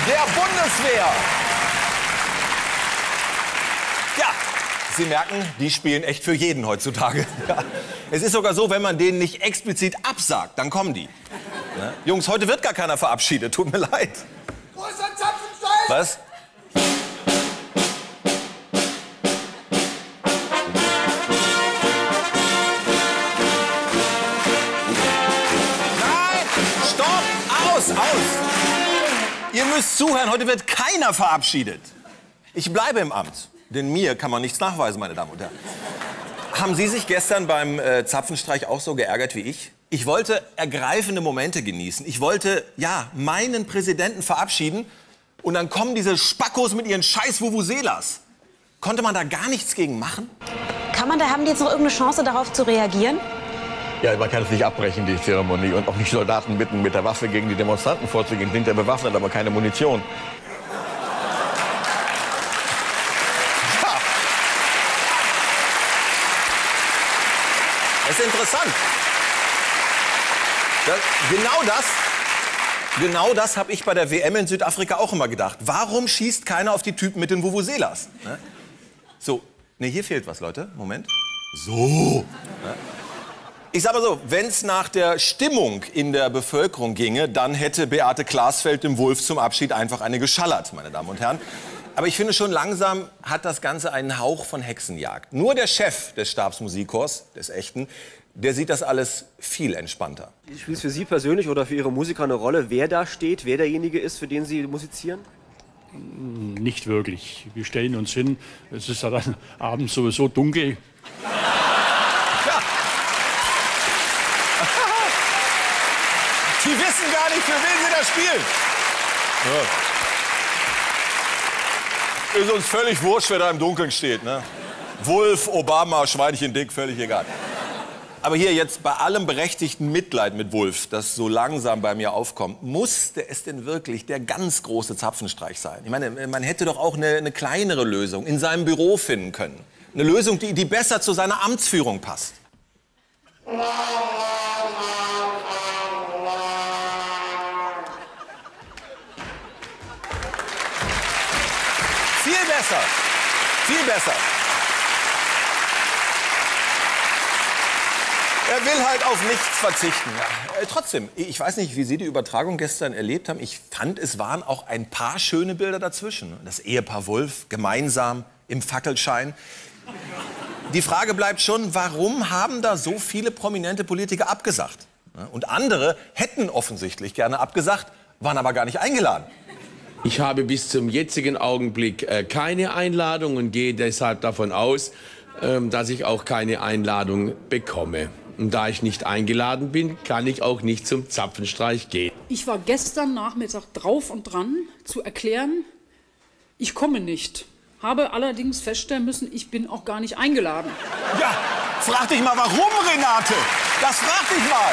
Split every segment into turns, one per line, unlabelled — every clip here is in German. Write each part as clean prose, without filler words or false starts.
der Bundeswehr. Ja, Sie merken, die spielen echt für jeden heutzutage. Ja. Es ist sogar so, wenn man denen nicht explizit absagt, dann kommen die. Ja. Jungs, heute wird gar keiner verabschiedet, tut mir leid.
Wo ist der Zapfenstreich?
Was? Aus! Ihr müsst zuhören, heute wird keiner verabschiedet. Ich bleibe im Amt, denn mir kann man nichts nachweisen, meine Damen und Herren. Haben Sie sich gestern beim Zapfenstreich auch so geärgert wie ich? Ich wollte ergreifende Momente genießen. Ich wollte, ja, meinen Präsidenten verabschieden. Und dann kommen diese Spackos mit ihren scheiß Vuvuzelas. Konnte man da gar nichts gegen machen?
Haben die jetzt noch irgendeine Chance, darauf zu reagieren?
Ja, man kann es nicht abbrechen, die Zeremonie. Und auch nicht Soldaten bitten, mit der Waffe gegen die Demonstranten vorzugehen. Sind ja bewaffnet, aber keine Munition.
Ja. Das ist interessant. Genau das habe ich bei der WM in Südafrika auch immer gedacht. Warum schießt keiner auf die Typen mit den Vuvuzelas? Ne? So, ne, hier fehlt was, Leute. Moment. So. Ne? Ich sage mal so, wenn es nach der Stimmung in der Bevölkerung ginge, dann hätte Beate Glasfeld dem Wulff zum Abschied einfach eine geschallert, meine Damen und Herren. Aber ich finde schon langsam hat das Ganze einen Hauch von Hexenjagd. Nur der Chef des Stabsmusikchors, des echten, der sieht das alles viel entspannter.
Spielt es für Sie persönlich oder für Ihre Musiker eine Rolle, wer da steht, wer derjenige ist, für den Sie musizieren?
Nicht wirklich. Wir stellen uns hin, es ist ja dann abends sowieso dunkel.
Die wissen gar nicht, für wen sie da spielen. Ja. Ist uns völlig wurscht, wer da im Dunkeln steht. Ne? Wulff, Obama, Schweinchen dick, völlig egal. Aber hier jetzt bei allem berechtigten Mitleid mit Wulff, das so langsam bei mir aufkommt, musste es denn wirklich der ganz große Zapfenstreich sein? Ich meine, man hätte doch auch eine kleinere Lösung in seinem Büro finden können. Eine Lösung, die besser zu seiner Amtsführung passt. Viel besser. Viel besser. Er will halt auf nichts verzichten. Ja. Trotzdem, ich weiß nicht, wie Sie die Übertragung gestern erlebt haben. Ich fand, es waren auch ein paar schöne Bilder dazwischen. Das Ehepaar Wulff, gemeinsam im Fackelschein. Die Frage bleibt schon, warum haben da so viele prominente Politiker abgesagt? Und andere hätten offensichtlich gerne abgesagt, waren aber gar nicht eingeladen.
Ich habe bis zum jetzigen Augenblick keine Einladung und gehe deshalb davon aus, dass ich auch keine Einladung bekomme. Und da ich nicht eingeladen bin, kann ich auch nicht zum Zapfenstreich gehen.
Ich war gestern Nachmittag drauf und dran, zu erklären, ich komme nicht. Habe allerdings feststellen müssen, ich bin auch gar nicht eingeladen.
Ja, frag dich mal, warum, Renate? Das frag dich mal.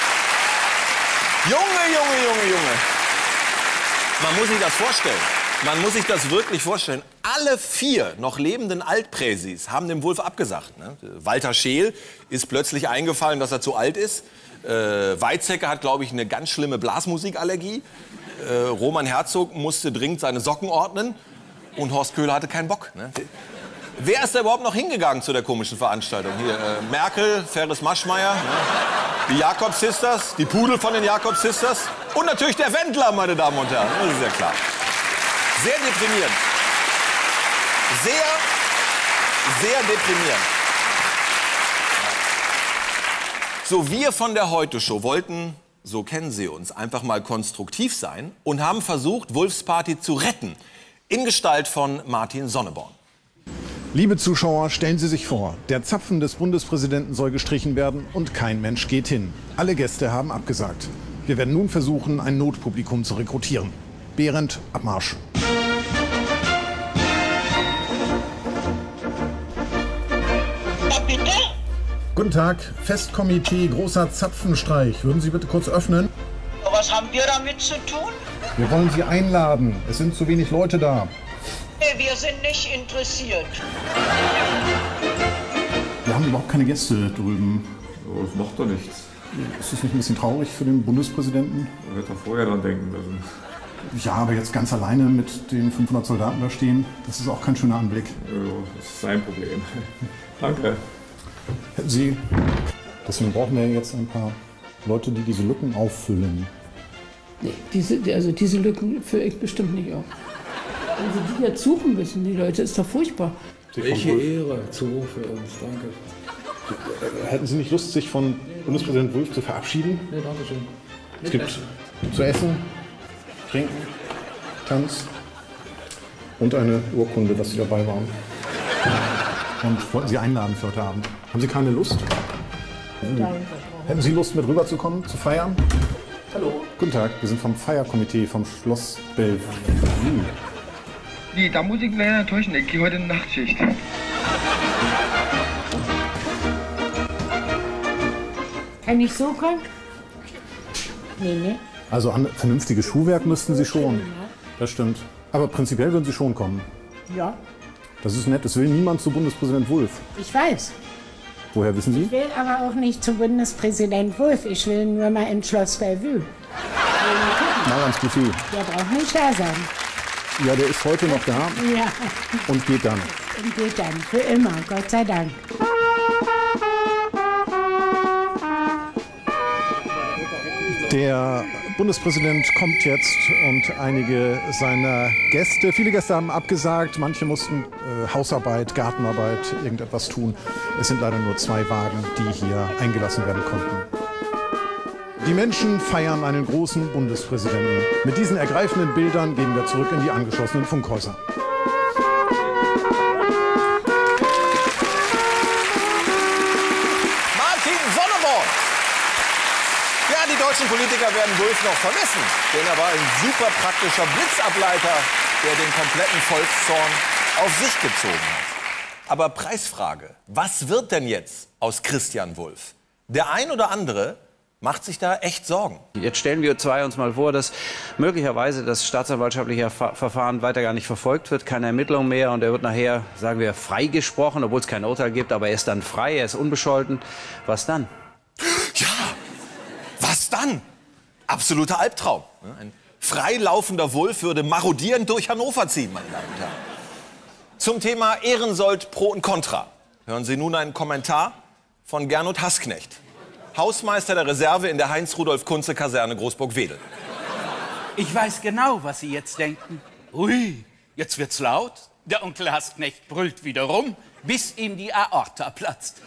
Junge. Man muss sich das vorstellen. Man muss sich das wirklich vorstellen. Alle 4 noch lebenden Altpräsis haben dem Wulff abgesagt. Ne? Walter Scheel ist plötzlich eingefallen, dass er zu alt ist. Weizsäcker hat, glaube ich, eine ganz schlimme Blasmusikallergie. Roman Herzog musste dringend seine Socken ordnen. Und Horst Köhler hatte keinen Bock. Ne? Wer ist da überhaupt noch hingegangen zu der komischen Veranstaltung? Hier, Merkel, Ferris Maschmeyer, ne? Die Jakob-Sisters, die Pudel von den Jakob-Sisters und natürlich der Wendler, meine Damen und Herren. Das ist ja klar. Sehr deprimierend. Sehr deprimierend. So, wir von der Heute-Show wollten, so kennen Sie uns, einfach mal konstruktiv sein und haben versucht, Wulffs Party zu retten. In Gestalt von Martin Sonneborn.
Liebe Zuschauer, stellen Sie sich vor, der Zapfen des Bundespräsidenten soll gestrichen werden und kein Mensch geht hin. Alle Gäste haben abgesagt. Wir werden nun versuchen, ein Notpublikum zu rekrutieren. Behrendt, Abmarsch.
Ja, bitte?
Guten Tag, Festkomitee, großer Zapfenstreich. Würden Sie bitte kurz öffnen?
Was haben wir damit zu tun?
Wir wollen Sie einladen. Es sind zu wenig Leute da.
Wir sind nicht interessiert.
Wir haben überhaupt keine Gäste drüben.
Oh, das macht doch nichts.
Ist das nicht ein bisschen traurig für den Bundespräsidenten?
Er hätte doch vorher dran denken müssen.
Ja, aber jetzt ganz alleine mit den 500 Soldaten da stehen, das ist auch kein schöner Anblick.
Das ist sein Problem. Danke.
Hätten Sie... Deswegen brauchen wir jetzt ein paar Leute, die diese Lücken auffüllen.
Nee, diese Lücken fülle ich bestimmt nicht auf. Also die jetzt suchen müssen, die Leute, ist doch furchtbar.
Welche Ehre, zu für uns, danke.
Hätten Sie nicht Lust, sich von Bundespräsident Wulff zu verabschieden?
Nee, danke schön.
Es gibt zu essen, trinken, Tanz und eine Urkunde, dass Sie dabei waren. Und wollten Sie einladen für heute Abend. Haben Sie keine Lust? Hätten Sie Lust, mit rüberzukommen, zu feiern?
Hallo.
Guten Tag, wir sind vom Feierkomitee vom Schloss Bellevue.
Nee, da muss ich leider enttäuschen. Ich gehe heute in Nachtschicht.
Kann ich so kommen? Nee.
Also an vernünftiges Schuhwerk müssten Sie schon. Das stimmt. Aber prinzipiell würden Sie schon kommen.
Ja.
Das ist nett. Es will niemand zu Bundespräsident Wulff.
Ich weiß.
Woher wissen Sie?
Ich will aber auch nicht zu Bundespräsident Wulff. Ich will nur mal ins Schloss Bellevue.
Mal ans Buffet.
Der braucht nicht da sein.
Ja, der ist heute noch da.
Ja.
Und geht dann.
Und geht dann. Für immer. Gott sei Dank.
Der Bundespräsident kommt jetzt und einige seiner Gäste, viele Gäste haben abgesagt, manche mussten Hausarbeit, Gartenarbeit, irgendetwas tun. Es sind leider nur 2 Wagen, die hier eingelassen werden konnten. Die Menschen feiern einen großen Bundespräsidenten. Mit diesen ergreifenden Bildern gehen wir zurück in die angeschlossenen Funkhäuser.
Ja, die deutschen Politiker werden Wulff noch vermissen, denn er war ein super praktischer Blitzableiter, der den kompletten Volkszorn auf sich gezogen hat. Aber Preisfrage, was wird denn jetzt aus Christian Wulff? Der ein oder andere macht sich da echt Sorgen.
Jetzt stellen wir uns mal vor, dass möglicherweise das staatsanwaltschaftliche Verfahren weiter gar nicht verfolgt wird, keine Ermittlung mehr und er wird nachher, sagen wir, freigesprochen, obwohl es kein Urteil gibt, aber er ist dann frei, er ist unbescholten. Was dann?
Ja, was dann? Absoluter Albtraum. Ein freilaufender Wulff würde marodierend durch Hannover ziehen, meine Damen und Herren. Zum Thema Ehrensold pro und contra hören Sie nun einen Kommentar von Gernot Hassknecht, Hausmeister der Reserve in der Heinz-Rudolf-Kunze-Kaserne Großburg-Wedel.
Ich weiß genau, was Sie jetzt denken. Ui, jetzt wird's laut. Der Onkel Hassknecht brüllt wieder rum, bis ihm die Aorta platzt.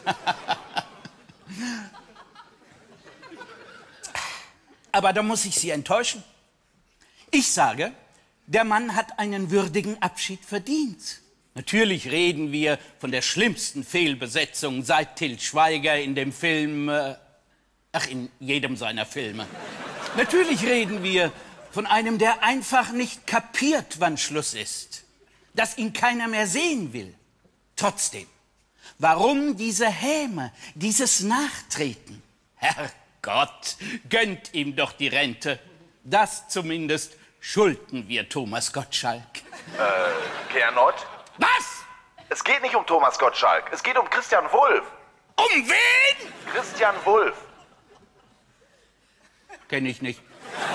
Aber da muss ich Sie enttäuschen. Ich sage, der Mann hat einen würdigen Abschied verdient. Natürlich reden wir von der schlimmsten Fehlbesetzung seit Til Schweiger in dem Film, in jedem seiner Filme. Natürlich reden wir von einem, der einfach nicht kapiert, wann Schluss ist. Dass ihn keiner mehr sehen will. Trotzdem, warum diese Häme, dieses Nachtreten? Herrgott, gönnt ihm doch die Rente. Das zumindest schulden wir Thomas Gottschalk.
Gernot?
Was?
Es geht nicht um Thomas Gottschalk, es geht um Christian Wulff.
Um wen?
Christian Wulff.
Kenn ich nicht.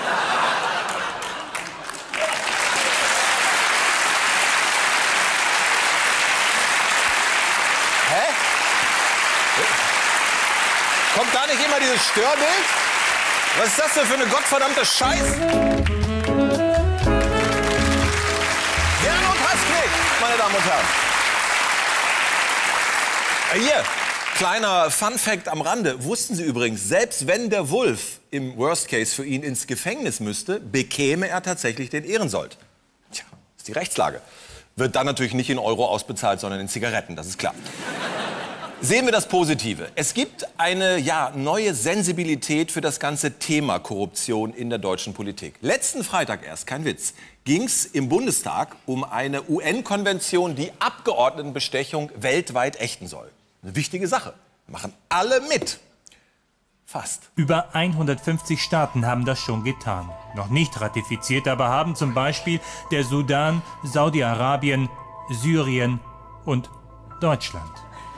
Hä? Kommt da nicht immer dieses Störbild? Was ist das denn für eine gottverdammte Scheiß? Gernot Hassknecht, meine Damen und Herren. Hier, kleiner Fun-Fact am Rande. Wussten Sie übrigens, selbst wenn der Wulff im Worst Case für ihn ins Gefängnis müsste, bekäme er tatsächlich den Ehrensold. Tja, ist die Rechtslage. Wird dann natürlich nicht in Euro ausbezahlt, sondern in Zigaretten, das ist klar. Sehen wir das Positive. Es gibt eine neue Sensibilität für das ganze Thema Korruption in der deutschen Politik. Letzten Freitag erst, kein Witz, ging es im Bundestag um eine UN-Konvention, die Abgeordnetenbestechung weltweit ächten soll. Eine wichtige Sache. Machen alle mit. Fast.
Über 150 Staaten haben das schon getan. Noch nicht ratifiziert, aber haben zum Beispiel der Sudan, Saudi-Arabien, Syrien und Deutschland.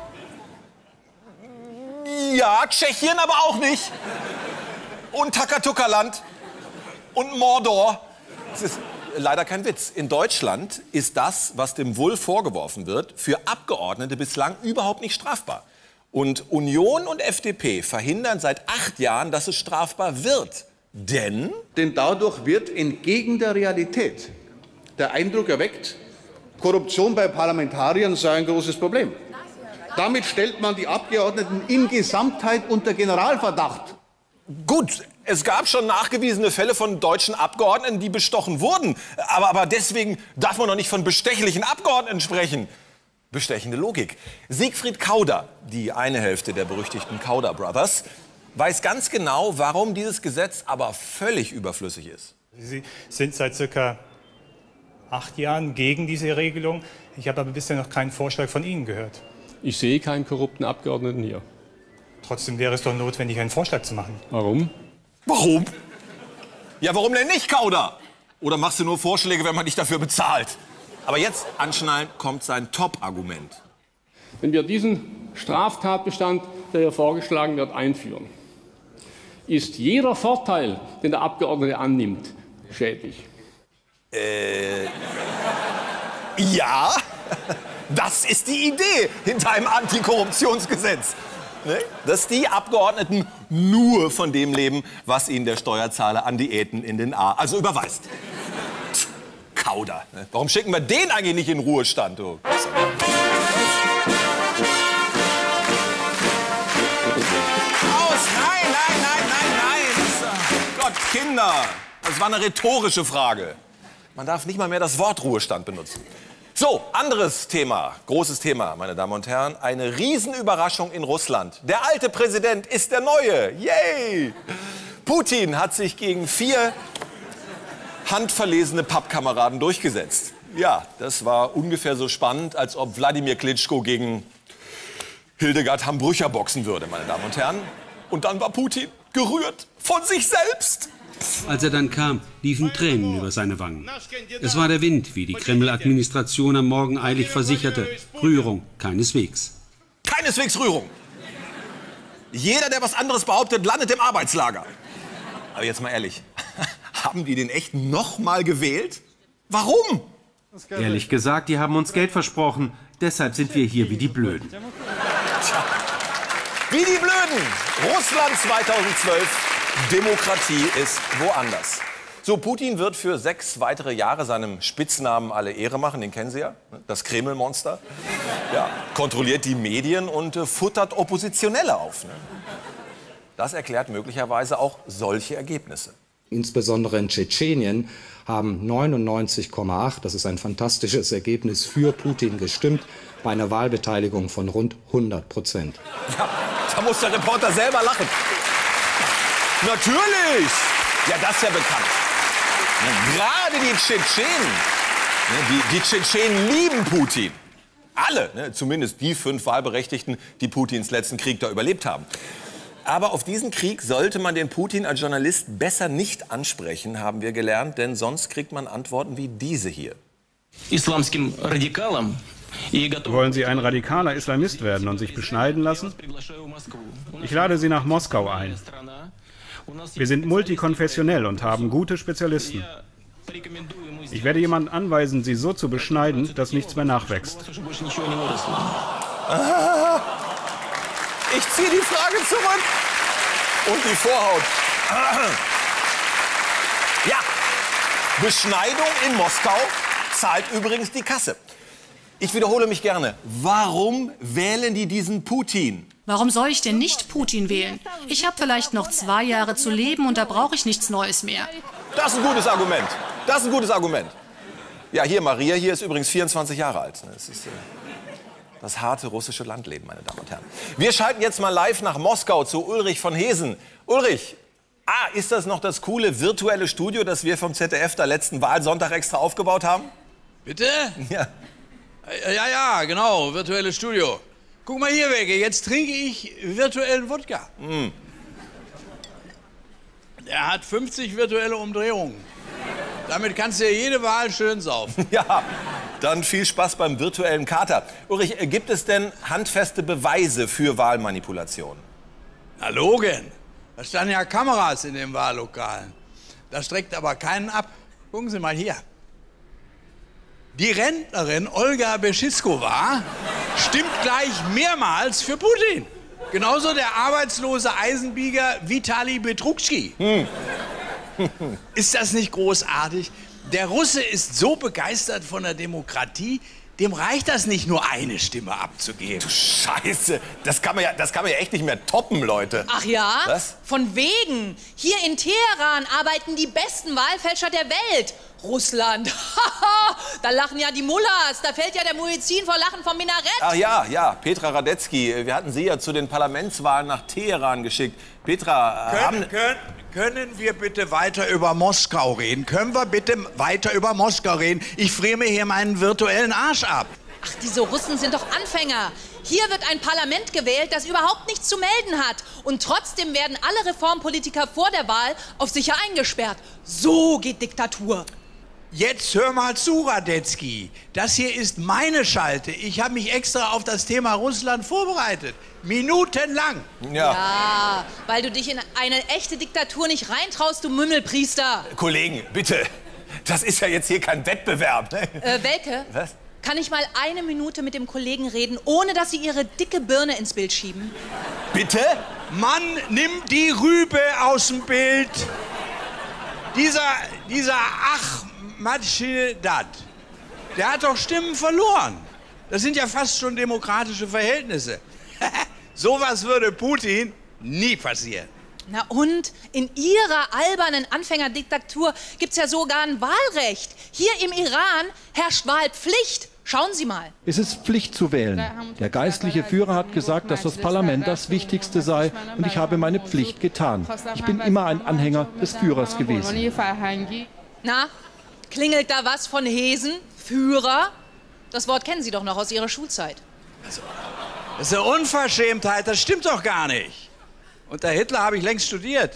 Ja, Tschechien aber auch nicht. Und Takatuka-Land. Und Mordor. Es ist leider kein Witz. In Deutschland ist das, was dem Wulff vorgeworfen wird, für Abgeordnete bislang überhaupt nicht strafbar. Und Union und FDP verhindern seit 8 Jahren, dass es strafbar wird. Denn
dadurch wird entgegen der Realität der Eindruck erweckt, Korruption bei Parlamentariern sei ein großes Problem. Damit stellt man die Abgeordneten in Gesamtheit unter Generalverdacht.
Gut, es gab schon nachgewiesene Fälle von deutschen Abgeordneten, die bestochen wurden. Aber deswegen darf man doch nicht von bestechlichen Abgeordneten sprechen. Bestechende Logik. Siegfried Kauder, die eine Hälfte der berüchtigten Kauder Brothers, weiß ganz genau, warum dieses Gesetz aber völlig überflüssig ist.
Sie sind seit circa 8 Jahren gegen diese Regelung. Ich habe aber bisher noch keinen Vorschlag von Ihnen gehört.
Ich sehe keinen korrupten Abgeordneten hier.
Trotzdem wäre es doch notwendig, einen Vorschlag zu machen.
Warum?
Warum? Ja, warum denn nicht, Kauder? Oder machst du nur Vorschläge, wenn man dich dafür bezahlt? Aber jetzt, anschnallen, kommt sein Top-Argument.
Wenn wir diesen Straftatbestand, der hier vorgeschlagen wird, einführen, ist jeder Vorteil, den der Abgeordnete annimmt, schädlich.
Ja, das ist die Idee hinter einem Antikorruptionsgesetz. Ne? Dass die Abgeordneten nur von dem leben, was ihnen der Steuerzahler an Diäten in den A, also überweist. Kauder. Ne? Warum schicken wir den eigentlich nicht in den Ruhestand? Du? Aus, nein. Gott, Kinder. Das war eine rhetorische Frage. Man darf nicht mal mehr das Wort Ruhestand benutzen. So, anderes Thema, großes Thema, meine Damen und Herren. Eine Riesenüberraschung in Russland. Der alte Präsident ist der neue. Yay! Putin hat sich gegen 4 handverlesene Pappkameraden durchgesetzt. Ja, das war ungefähr so spannend, als ob Wladimir Klitschko gegen Hildegard Hambrücher boxen würde, meine Damen und Herren. Und dann war Putin gerührt von sich selbst.
Als er dann kam, liefen Tränen über seine Wangen. Es war der Wind, wie die Kreml-Administration am Morgen eilig versicherte. Rührung keineswegs.
Keineswegs Rührung. Jeder, der was anderes behauptet, landet im Arbeitslager. Aber jetzt mal ehrlich, haben die den echt noch mal gewählt? Warum?
Ehrlich gesagt, die haben uns Geld versprochen. Deshalb sind wir hier wie die Blöden.
Tja, wie die Blöden. Russland 2012. Demokratie ist woanders. So, Putin wird für 6 weitere Jahre seinem Spitznamen alle Ehre machen. Den kennen Sie ja, das Kreml-Monster. Ja, kontrolliert die Medien und futtert Oppositionelle auf. Ne? Das erklärt möglicherweise auch solche Ergebnisse.
Insbesondere in Tschetschenien haben 99,8, das ist ein fantastisches Ergebnis, für Putin gestimmt, bei einer Wahlbeteiligung von rund 100%.
Ja, da muss der Reporter selber lachen. Natürlich! Ja, das ist ja bekannt. Gerade die Tschetschenen, die Tschetschenen lieben Putin. Alle, ne? Zumindest die 5 Wahlberechtigten, die Putins letzten Krieg da überlebt haben. Aber auf diesen Krieg sollte man den Putin als Journalist besser nicht ansprechen, haben wir gelernt, denn sonst kriegt man Antworten wie diese hier.
Wollen Sie ein radikaler Islamist werden und sich beschneiden lassen? Ich lade Sie nach Moskau ein. Wir sind multikonfessionell und haben gute Spezialisten. Ich werde jemanden anweisen, Sie so zu beschneiden, dass nichts mehr nachwächst.
Ich ziehe die Frage zurück. Und die Vorhaut. Ja, Beschneidung in Moskau zahlt übrigens die Kasse. Ich wiederhole mich gerne. Warum wählen die diesen Putin?
Warum soll ich denn nicht Putin wählen? Ich habe vielleicht noch 2 Jahre zu leben und da brauche ich nichts Neues mehr.
Das ist ein gutes Argument. Das ist ein gutes Argument. Ja, hier, Maria, hier ist übrigens 24 Jahre alt. Das ist das harte russische Landleben, meine Damen und Herren. Wir schalten jetzt mal live nach Moskau zu Ulrich von Hesen. Ulrich, ist das noch das coole virtuelle Studio, das wir vom ZDF da letzten Wahlsonntag extra aufgebaut haben?
Bitte?
Ja.
Ja, genau, virtuelles Studio. Guck mal hier, Wege, jetzt trinke ich virtuellen Wodka. Der hat 50 virtuelle Umdrehungen. Damit kannst du ja jede Wahl schön saufen.
Ja, dann viel Spaß beim virtuellen Kater. Ulrich, gibt es denn handfeste Beweise für Wahlmanipulation?
Na, Logen. Da standen ja Kameras in den Wahllokalen. Das streckt aber keinen ab. Gucken Sie mal hier. Die Rentnerin Olga Beschiskova stimmt gleich mehrmals für Putin. Genauso der arbeitslose Eisenbieger Vitali Betrukschki. Ist das nicht großartig? Der Russe ist so begeistert von der Demokratie, dem reicht das nicht, nur eine Stimme abzugeben.
Du Scheiße, das kann man ja echt nicht mehr toppen, Leute.
Ach ja?
Was?
Von wegen. Hier in Teheran arbeiten die besten Wahlfälscher der Welt. Russland. Da lachen ja die Mullahs. Da fällt ja der Muezzin vor Lachen vom Minarett.
Ach ja, Petra Radetzky. Wir hatten Sie ja zu den Parlamentswahlen nach Teheran geschickt. Petra,
Können wir bitte weiter über Moskau reden? Können wir bitte weiter über Moskau reden? Ich friere mir hier meinen virtuellen Arsch ab.
Ach, diese Russen sind doch Anfänger. Hier wird ein Parlament gewählt, das überhaupt nichts zu melden hat. Und trotzdem werden alle Reformpolitiker vor der Wahl auf sicher eingesperrt. So geht Diktatur.
Jetzt hör mal zu, Radetzky. Das hier ist meine Schalte. Ich habe mich extra auf das Thema Russland vorbereitet. Minutenlang.
Ja, weil du dich in eine echte Diktatur nicht reintraust, du Mümmelpriester.
Kollegen, bitte. Das ist ja jetzt hier kein Wettbewerb. Ne?
Welke?
Was?
Kann ich mal eine Minute mit dem Kollegen reden, ohne dass Sie Ihre dicke Birne ins Bild schieben?
Bitte?
Mann, nimm die Rübe aus dem Bild. Dieser Ahmadinejad, der hat doch Stimmen verloren. Das sind ja fast schon demokratische Verhältnisse. Sowas würde Putin nie passieren.
Na und? In Ihrer albernen Anfängerdiktatur gibt's ja sogar ein Wahlrecht. Hier im Iran herrscht Wahlpflicht. Schauen Sie mal.
Es ist Pflicht zu wählen. Der geistliche Führer hat gesagt, dass das Parlament das Wichtigste sei, und ich habe meine Pflicht getan. Ich bin immer ein Anhänger des Führers gewesen.
Na, klingelt da was von Hesen? Führer? Das Wort kennen Sie doch noch aus Ihrer Schulzeit.
Also, das ist eine Unverschämtheit, das stimmt doch gar nicht. Unter Hitler habe ich längst studiert.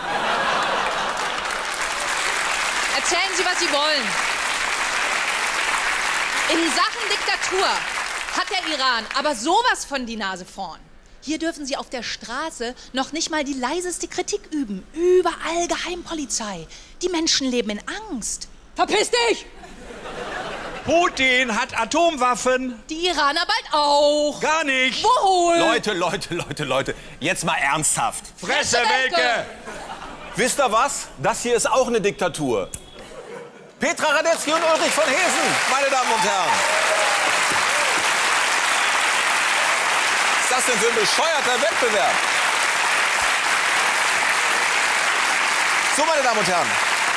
Erzählen Sie, was Sie wollen. In Sachen Diktatur hat der Iran aber sowas von die Nase vorn. Hier dürfen Sie auf der Straße noch nicht mal die leiseste Kritik üben. Überall Geheimpolizei. Die Menschen leben in Angst. Verpiss dich!
Putin hat Atomwaffen.
Die Iraner bald auch.
Gar nicht.
Wohl.
Leute. Jetzt mal ernsthaft.
Fresse, Welke!
Wisst ihr was? Das hier ist auch eine Diktatur. Petra Radetzky und Ulrich von Hesen, meine Damen und Herren. Was ist das denn für ein bescheuerter Wettbewerb? So, meine Damen und Herren.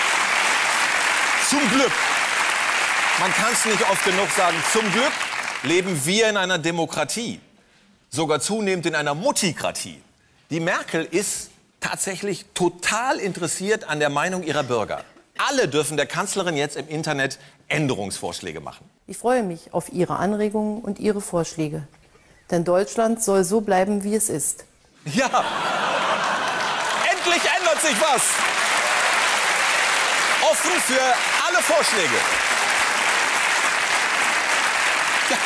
Zum Glück. Man kann es nicht oft genug sagen. Zum Glück leben wir in einer Demokratie. Sogar zunehmend in einer Muttikratie. Die Merkel ist tatsächlich total interessiert an der Meinung ihrer Bürger. Alle dürfen der Kanzlerin jetzt im Internet Änderungsvorschläge machen.
Ich freue mich auf Ihre Anregungen und Ihre Vorschläge. Denn Deutschland soll so bleiben, wie es ist.
Ja, endlich ändert sich was. Offen für alle Vorschläge. Ja.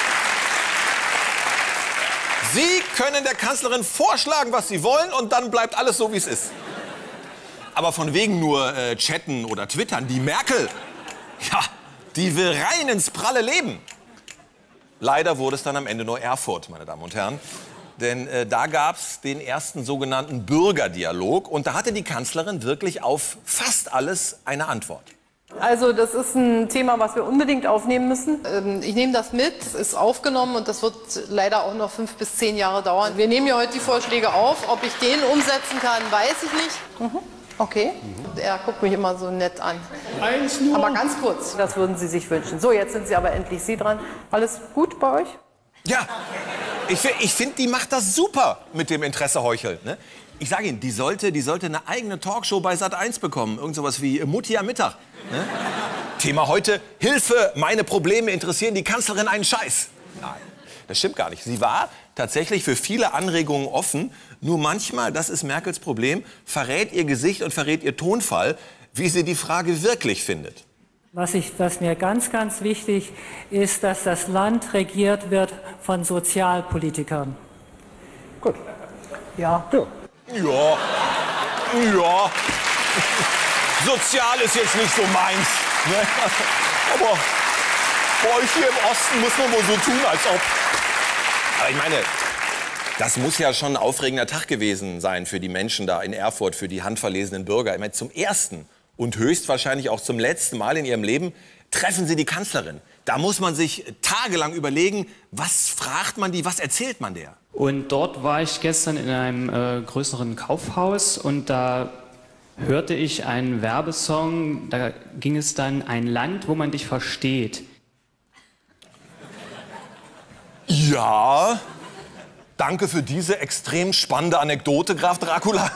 Sie können der Kanzlerin vorschlagen, was Sie wollen, und dann bleibt alles so, wie es ist. Aber von wegen nur chatten oder twittern. Die Merkel, ja, die will rein ins pralle Leben. Leider wurde es dann am Ende nur Erfurt, meine Damen und Herren. Denn da gab es den ersten sogenannten Bürgerdialog. Und da hatte die Kanzlerin wirklich auf fast alles eine Antwort.
Also das ist ein Thema, was wir unbedingt aufnehmen müssen. Ich nehme das mit, ist aufgenommen, und das wird leider auch noch 5 bis 10 Jahre dauern. Wir nehmen ja heute die Vorschläge auf. Ob ich den umsetzen kann, weiß ich nicht. Okay. Er guckt mich immer so nett an. Aber ganz kurz, das würden Sie sich wünschen. So, jetzt sind Sie aber endlich Sie dran. Alles gut bei euch?
Ja, ich finde, die macht das super mit dem Interesse heucheln. Ne? Ich sage Ihnen, die sollte eine eigene Talkshow bei Sat.1 bekommen. Irgend sowas wie Mutti am Mittag. Ne? Thema heute: Hilfe, meine Probleme interessieren die Kanzlerin einen Scheiß. Nein, das stimmt gar nicht. Sie war tatsächlich für viele Anregungen offen. Nur manchmal, das ist Merkels Problem, verrät ihr Gesicht und verrät ihr Tonfall, wie sie die Frage wirklich findet.
Was mir ganz, ganz wichtig ist, dass das Land regiert wird von Sozialpolitikern.
Gut. Ja.
Ja. Sozial ist jetzt nicht so meins. Aber bei euch hier im Osten muss man wohl so tun, als ob... Aber ich meine, das muss ja schon ein aufregender Tag gewesen sein für die Menschen da in Erfurt, für die handverlesenen Bürger. Ich meine, zum ersten und höchstwahrscheinlich auch zum letzten Mal in ihrem Leben treffen sie die Kanzlerin. Da muss man sich tagelang überlegen, was fragt man die, was erzählt man der?
Und dort war ich gestern in einem größeren Kaufhaus und da hörte ich einen Werbesong, da ging es dann ein Land, wo man dich versteht.
Ja, danke für diese extrem spannende Anekdote, Graf Dracula.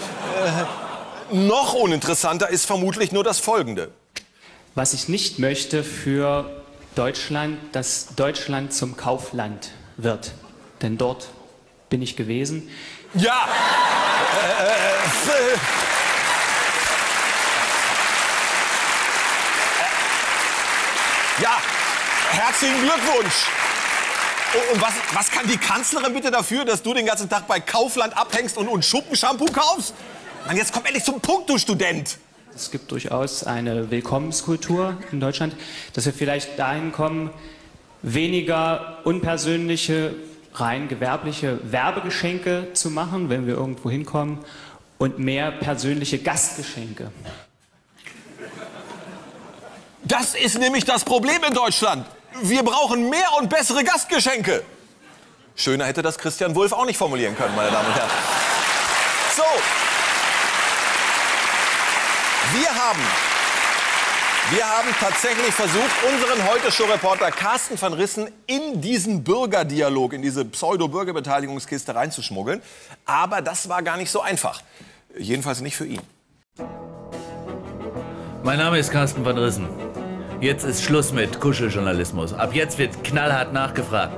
Noch uninteressanter ist vermutlich nur das Folgende.
Was ich nicht möchte für Deutschland, dass Deutschland zum Kaufland wird. Denn dort bin ich gewesen.
Ja! Ja, herzlichen Glückwunsch! Und was kann die Kanzlerin bitte dafür, dass du den ganzen Tag bei Kaufland abhängst und Schuppenshampoo kaufst? Mann, jetzt komm endlich zum Punkt, du Student!
Es gibt durchaus eine Willkommenskultur in Deutschland, dass wir vielleicht dahin kommen, weniger unpersönliche, rein gewerbliche Werbegeschenke zu machen, wenn wir irgendwo hinkommen, und mehr persönliche Gastgeschenke.
Das ist nämlich das Problem in Deutschland. Wir brauchen mehr und bessere Gastgeschenke. Schöner hätte das Christian Wulff auch nicht formulieren können, meine Damen und Herren. So. Wir haben tatsächlich versucht, unseren Heute-Show-Reporter Carsten van Rissen in diesen Bürgerdialog, in diese Pseudo-Bürgerbeteiligungskiste reinzuschmuggeln. Aber das war gar nicht so einfach. Jedenfalls nicht für ihn.
Mein Name ist Carsten van Rissen. Jetzt ist Schluss mit Kuscheljournalismus. Ab jetzt wird knallhart nachgefragt.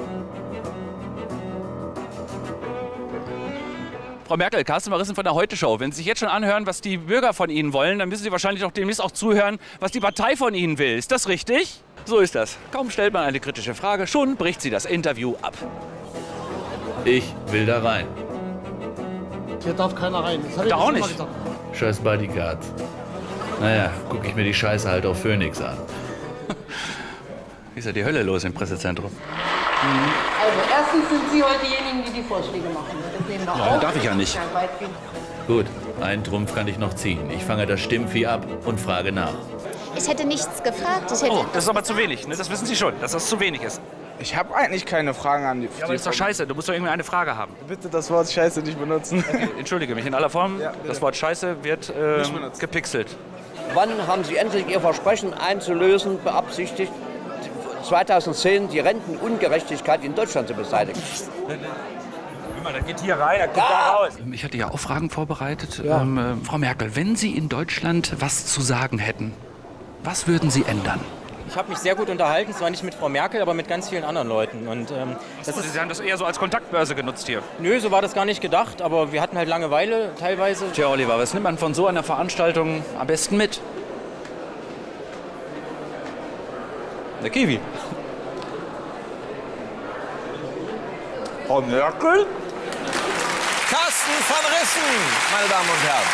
Frau Merkel, Carsten van Rissen von der Heute-Show. Wenn Sie sich jetzt schon anhören, was die Bürger von Ihnen wollen, dann müssen Sie wahrscheinlich doch demnächst auch zuhören, was die Partei von Ihnen will. Ist das richtig? So ist das. Kaum stellt man eine kritische Frage, schon bricht sie das Interview ab.
Ich will da rein.
Hier darf keiner rein. Das
da auch nicht.
Scheiß Bodyguards. Naja, gucke ich mir die Scheiße halt auf Phoenix an.
Wie ist ja die Hölle los im Pressezentrum?
Also erstens sind Sie heute diejenigen, die die Vorschläge machen. Das nehmen wir
Ja,
auf.
darf ich ja nicht.
Gut, einen Trumpf kann ich noch ziehen. Ich fange das Stimmvieh ab und frage nach.
Ich hätte nichts gefragt. Ich hätte
Oh, das ist aber zu wenig. Ne? Das wissen Sie schon, dass das zu wenig ist.
Ich habe eigentlich keine Fragen an die.
Ja, aber das ist doch scheiße. Du musst doch irgendwie eine Frage haben.
Bitte das Wort Scheiße nicht benutzen.
Okay, entschuldige mich in aller Form.
Ja,
das Wort Scheiße wird gepixelt.
Wann haben Sie endlich Ihr Versprechen einzulösen beabsichtigt, 2010 die Rentenungerechtigkeit in Deutschland zu beseitigen?
Das geht hier rein, das geht da raus. Ich hatte ja auch Fragen vorbereitet.
Ja.
Frau Merkel, wenn Sie in Deutschland was zu sagen hätten, was würden Sie ändern?
Ich habe mich sehr gut unterhalten, zwar nicht mit Frau Merkel, aber mit ganz vielen anderen Leuten. Und,
Sie haben das eher so als Kontaktbörse genutzt hier?
Nö, so war das gar nicht gedacht, aber wir hatten halt Langeweile teilweise.
Tja, Oliver, was nimmt man von so einer Veranstaltung am besten mit? Der Kiwi.
Frau Merkel? Carsten van Rissen, meine Damen und Herren.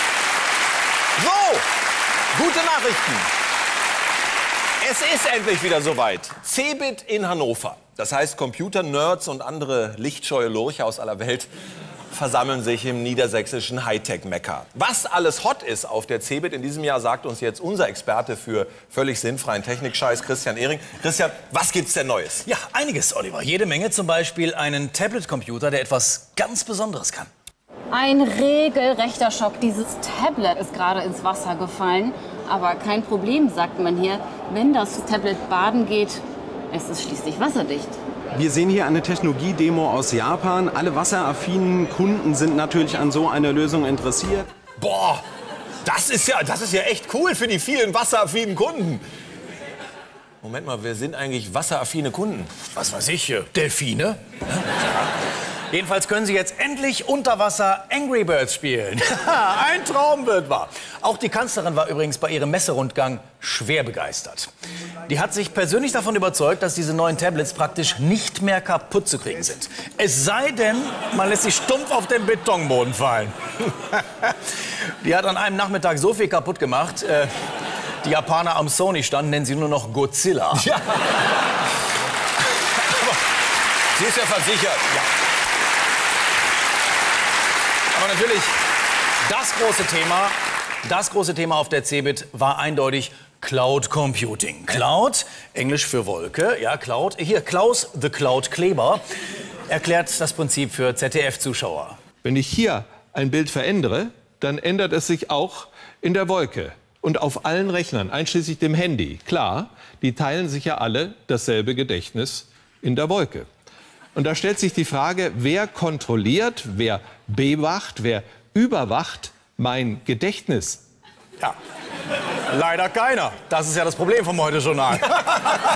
So, gute Nachrichten. Es ist endlich wieder soweit. CeBIT in Hannover. Das heißt, Computer-Nerds und andere lichtscheue Lurche aus aller Welt versammeln sich im niedersächsischen Hightech-Mekka. Was alles hot ist auf der CeBIT in diesem Jahr, sagt uns jetzt unser Experte für völlig sinnfreien Technikscheiß, Christian Ehring. Christian, was gibt's denn Neues?
Ja, einiges, Oliver. Jede Menge. Zum Beispiel einen Tablet-Computer, der etwas ganz Besonderes kann.
Ein regelrechter Schock. Dieses Tablet ist gerade ins Wasser gefallen. Aber kein Problem, sagt man hier. Wenn das Tablet baden geht, es ist schließlich wasserdicht.
Wir sehen hier eine Technologiedemo aus Japan. Alle wasseraffinen Kunden sind natürlich an so einer Lösung interessiert.
Boah, das ist ja echt cool für die vielen wasseraffinen Kunden. Moment mal, wer sind eigentlich wasseraffine Kunden?
Was weiß ich, Delfine? Jedenfalls können Sie jetzt endlich unter Wasser Angry Birds spielen. Ein Traum wird wahr. Auch die Kanzlerin war übrigens bei ihrem Messerundgang schwer begeistert. Die hat sich persönlich davon überzeugt, dass diese neuen Tablets praktisch nicht mehr kaputt zu kriegen sind. Es sei denn, man lässt sie stumpf auf den Betonboden fallen. Die hat an einem Nachmittag so viel kaputt gemacht, die Japaner am Sony-Stand nennen sie nur noch Godzilla.
Ja. Aber sie ist ja versichert. Ja.
Aber natürlich, das große Thema auf der CeBIT war eindeutig Cloud Computing. Cloud, Englisch für Wolke, ja, Cloud. Hier, Klaus, the Cloud Kleber, erklärt das Prinzip für ZDF-Zuschauer.
Wenn ich hier ein Bild verändere, dann ändert es sich auch in der Wolke. Und auf allen Rechnern, einschließlich dem Handy. Klar, die teilen sich ja alle dasselbe Gedächtnis in der Wolke. Und da stellt sich die Frage, wer kontrolliert, wer bewacht, wer überwacht mein Gedächtnis?
Ja, leider keiner. Das ist ja das Problem vom Heute-Journal. Aber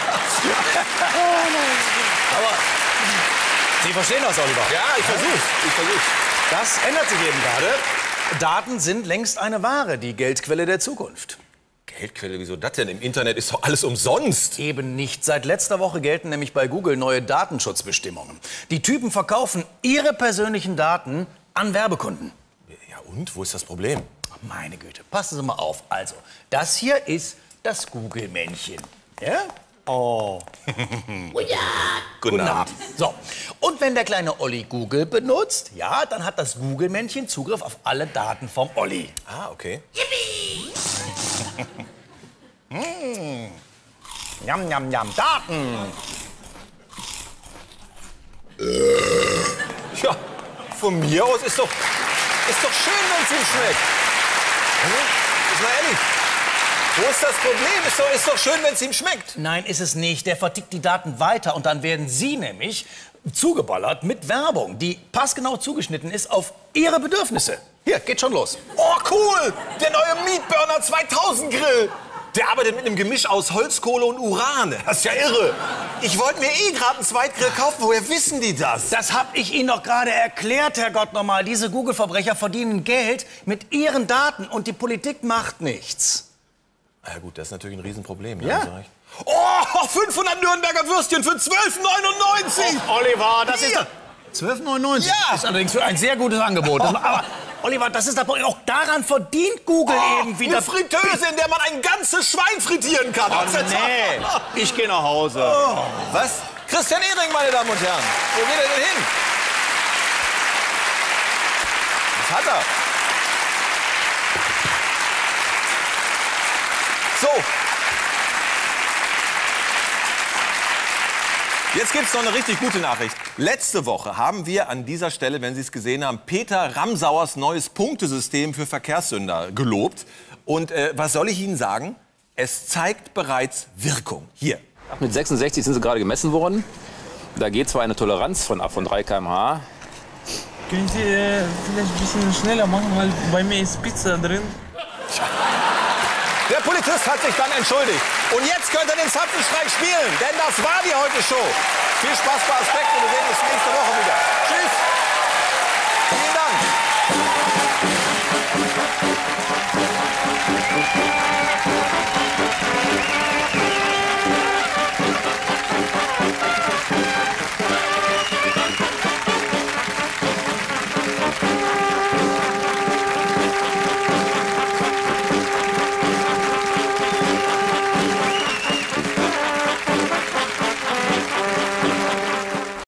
Sie verstehen das, Oliver?
Ja, ich versuch's.
Das ändert sich eben gerade. Daten sind längst eine Ware, die Geldquelle der Zukunft.
Geldquelle, wieso das denn? Im Internet ist doch alles umsonst.
Eben nicht. Seit letzter Woche gelten nämlich bei Google neue Datenschutzbestimmungen. Die Typen verkaufen ihre persönlichen Daten an Werbekunden.
Ja und? Wo ist das Problem?
Ach, meine Güte, passen Sie mal auf. Also, das hier ist das Google-Männchen. Ja? Oh.
Guten Abend.
So, und wenn der kleine Olli Google benutzt, ja, dann hat das Google-Männchen Zugriff auf alle Daten vom Olli.
Ah, okay.
Yippie! Njam, njam, njam, Daten!
Ja, von mir aus ist doch schön, wenn es ihm schmeckt. Ist mal ehrlich. Wo ist das Problem? Ist doch schön, wenn es ihm schmeckt.
Nein, ist es nicht. Der vertickt die Daten weiter und dann werden Sie nämlich zugeballert mit Werbung, die passgenau zugeschnitten ist auf Ihre Bedürfnisse. Hier, geht schon los.
Oh, cool! Der neue Meatburner 2000 Grill. Der arbeitet mit einem Gemisch aus Holzkohle und Uran. Das ist ja irre. Ich wollte mir gerade einen Zweitgrill kaufen. Woher wissen die das?
Das habe ich Ihnen doch gerade erklärt, Herrgott nochmal. Diese Google-Verbrecher verdienen Geld mit ihren Daten und die Politik macht nichts.
Ja gut, das ist natürlich ein Riesenproblem.
Ja.
Oh, 500 Nürnberger Würstchen für 12,99.
Oh, Oliver, das ist doch... 12,99?
Ja.
Das ist allerdings für ein sehr gutes Angebot. Aber, Oliver, das ist aber auch daran verdient Google eben wieder...
Eine Fritteuse, in der man ein ganzes Schwein frittieren kann.
Oh, nee, ich gehe nach Hause.
Oh. Was? Christian Ehring, meine Damen und Herren. Wo geht er denn hin? Was hat er? So. Jetzt gibt's noch eine richtig gute Nachricht. Letzte Woche haben wir an dieser Stelle, wenn Sie es gesehen haben, Peter Ramsauers neues Punktesystem für Verkehrssünder gelobt. Und was soll ich Ihnen sagen? Es zeigt bereits Wirkung. Hier.
Mit 66 sind Sie gerade gemessen worden. Da geht zwar eine Toleranz von 3 km/h.
Können Sie vielleicht ein bisschen schneller machen, weil bei mir ist Pizza drin.
Der Polizist hat sich dann entschuldigt. Und jetzt könnt ihr den Zapfenstreich spielen, denn das war die Heute-Show. Viel Spaß bei Aspekt und wir sehen uns nächste Woche wieder. Tschüss.